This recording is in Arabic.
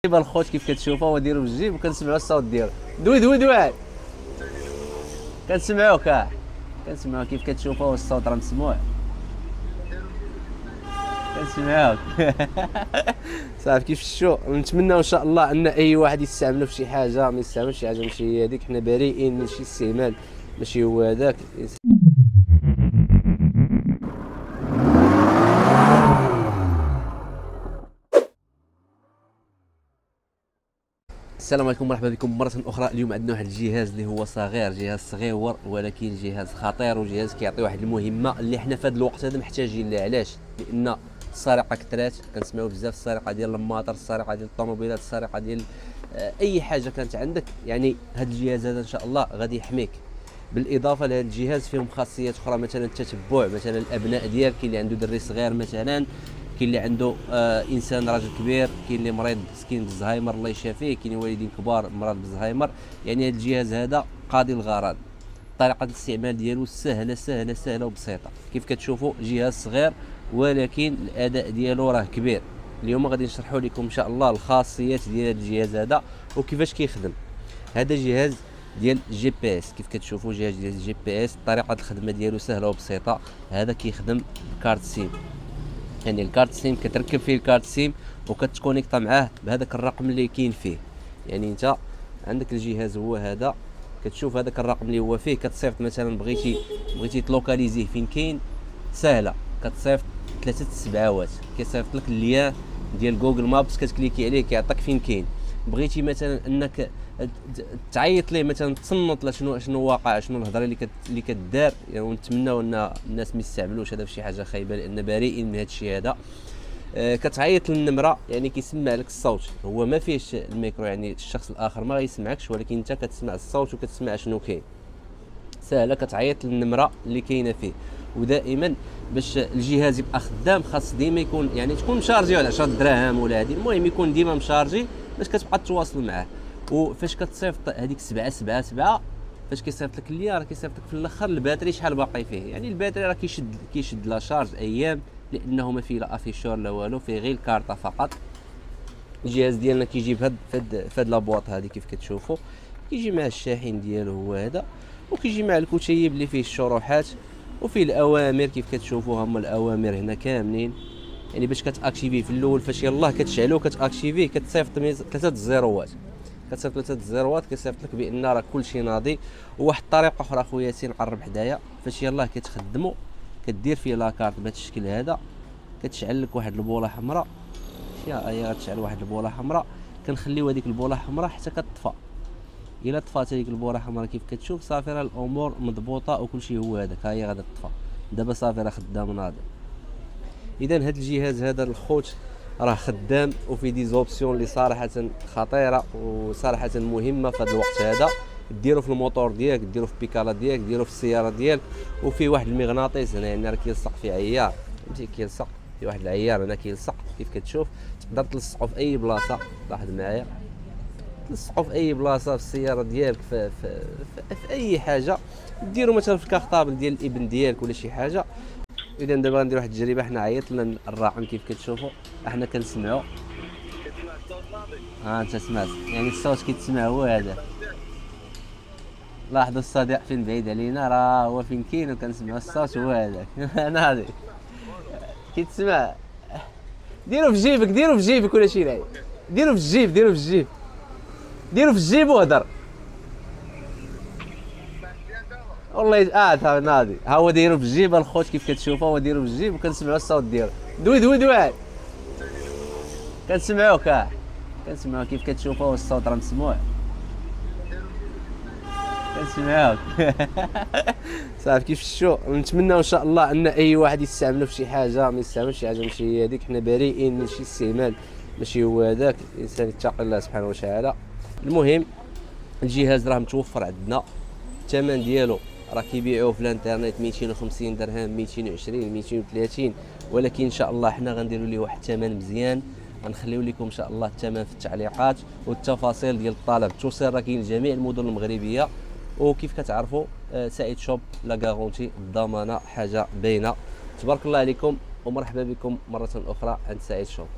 الخوت كيف كتشوفوا هو دايرو بالجيب وكنسمعوا الصوت ديالو. دوي دوي دوي كنسمعوك كنسمعوا كيف كتشوفوا الصوت راه مسموع. كنسمعوك صافي كيف شفتوا. نتمنى ان شاء الله ان اي واحد يستعملوا في شي حاجه ما يستعملش شي حاجه ماشي هي هذيك. حنا بريئين من شي استعمال ماشي هو هذاك. السلام عليكم مرحبا بكم مرة أخرى. اليوم عندنا واحد الجهاز اللي هو صغير، جهاز صغير ولكن جهاز خطير وجهاز كيعطي واحد المهمة اللي حنا في هذا الوقت هذا محتاجين لها. علاش؟ لأن السرقة كثرات، كنسمعوا بزاف السرقة ديال الماطر، السرقة ديال الطوموبيلات، السرقة ديال أي حاجة كانت عندك. يعني هذا الجهاز هذا إن شاء الله غادي يحميك. بالإضافة لهذا الجهاز فيهم خاصيات أخرى، مثلا التتبع، مثلا الأبناء ديالك، كاين اللي عنده دري صغير مثلا، كاين اللي عنده انسان راجل كبير، كاين اللي مريض مسكين بالزهايمر الله يشافيه، كاين والدين كبار مرض بالزهايمر. يعني هذا الجهاز هذا قاضي الغرض. طريقه الاستعمال ديالو سهله سهله سهله وبسيطه. كيف كتشوفوا جهاز صغير ولكن الاداء ديالو راه كبير. اليوم غادي نشرحوا لكم ان شاء الله الخاصيات ديال هذا الجهاز هذا وكيفاش كيخدم. هذا جهاز ديال جي بي اس، كيف كتشوفوا جهاز ديال جي بي اس. طريقه الخدمه ديالو سهله وبسيطه. هذا كيخدم بكارت سيم، يعني الكارت سيم كتركب فيه الكارت سيم وكتكونيكطا معاه بهذاك الرقم اللي كاين فيه. يعني انت عندك الجهاز هو هذا، كتشوف هذاك الرقم اللي هو فيه، كتصيفط مثلا بغيتي تلوكاليزيه فين كاين، سهله. كتصيفط 3 السبعاوات، كيصيفط لك اللين ديال جوجل مابس، كتكليكي عليه كيعطيك فين كاين. بغيتي مثلا انك تعيط ليه مثلا، تصنت له شنو واقع، شنو الهضره اللي كدار. يعني ونتمناو ان الناس ما يستعملوش هذا في شي حاجه خايبه، لان بريئين من هذا الشيء هذا. كتعيط للنمره، يعني كيسمع لك الصوت، هو ما فيهش الميكرو، يعني الشخص الاخر ما غيسمعكش، ولكن انت كتسمع الصوت وكتسمع شنو كاين. سهله، كتعيط للنمره اللي كاينه فيه. ودائما باش الجهاز يبقى خدام خاص ديما يكون، يعني تكون مشارجي على 10 دراهم ولا هذه، المهم يكون ديما مشارجي باش كتبقى تتواصل معاه. وفاش كتصيفط هذيك 777، فاش كيصيفط لك اللين راه كيصيفط لك في الاخر الباتري شحال باقي فيه. يعني الباتري راه كيشد لا شارج ايام، لانه ما فيه لا افيشور لا والو، فيه غير الكارطه فقط. الجهاز ديالنا كيجي بهاد لابواط هذه كيف كتشوفوا، كيجي مع الشاحن ديالو هو هذا، وكيجي مع الكتيب اللي فيه الشروحات وفيه الاوامر كيف كتشوفوا. هما الاوامر هنا كاملين. يعني باش كتاكتيفيه في الاول، فاش يلاه كتشعلو كتاكتيفيه، كتصيفط 3 الزيروات، كتصيفط 3 الزيروات، كيصيفط لك بان راه كلشي ناضي. وواحد الطريقه اخرى خويا ياسين قرب حدايا، فاش يلاه كتخدموا كدير فيه لاكارت بهذا الشكل هذا، كتشعل لك واحد البوله حمراء. يا غتشعل واحد البوله حمراء، كنخليو هذيك البوله حمراء حتى كتطفى. الا طفات هذيك البوله حمراء كيف كتشوف، صافي راه الامور مضبوطه وكلشي هو هذاك، ها هي غادا تطفى. دابا صافي راه خدام ناضي. اذا هذا الجهاز هذا الخوت راه خدام، وفي دي زوبسيون اللي صراحه خطيره وصراحه مهمه في هذا الوقت هذا. ديرو في الموتور ديالك، ديرو في البيكالا ديالك، ديرو في السياره ديالك. وفي واحد المغناطيس هنا، يعني راه كيلصق في عيار، فهمتي، كيلصق في واحد العيار هنا كيلصق كيف كتشوف. تقدر تلصقو في اي بلاصه، لاحظ معايا، تلصقو في اي بلاصه في السياره ديالك، في اي حاجه. ديرو مثلا في الكارطابل ديال الابن ديالك ولا شي حاجه. اذا دابا غندير واحد التجربه. حنا عيطنا الراقم كيف كتشوفوا، احنا كنسمعوا. انت سمعت، يعني الصوت كيتسمع هو هذا. لاحظوا الصديق فين بعيد علينا، راه هو فين كاين وكنسمعوا الصوت هو هذاك ناضي كيتسمع. ديرو في جيبك، ديرو في جيبك ولا شي لاعب، ديرو في الجيب، ديرو في الجيب، ديرو في الجيب وهضر. والله تا ناضي، ها هو دايرو في الجيب الخوت كيف كتشوفوا، هو دايرو في الجيب وكنسمعوا الصوت ديالو. دوي دوي دوي كنسمعوك، كنسمعوا كيف كتشوفوا الصوت راه مسموع. كنسمعوك صافي كيف شفتوا. نتمنى ان شاء الله ان اي واحد يستعملوا في شي حاجه ما يستعملش شي حاجه ماشي هي هذيك. حنا بريئين من شي استعمال ماشي هو هذاك. الانسان يتقي الله سبحانه وتعالى. المهم الجهاز راه متوفر عندنا، الثمن ديالو راه كيبيعوه في الانترنت 250 درهم، 220، 230، ولكن ان شاء الله حنا غنديروا ليه واحد الثمن مزيان. غنخليو لكم ان شاء الله الثمن في التعليقات، والتفاصيل ديال الطلب. التوصيل راه كاين لجميع المدن المغربيه. وكيف كتعرفوا سعيد شوب لا غارونتي، الضمانه حاجه باينه. تبارك الله عليكم ومرحبا بكم مره اخرى عند سعيد شوب.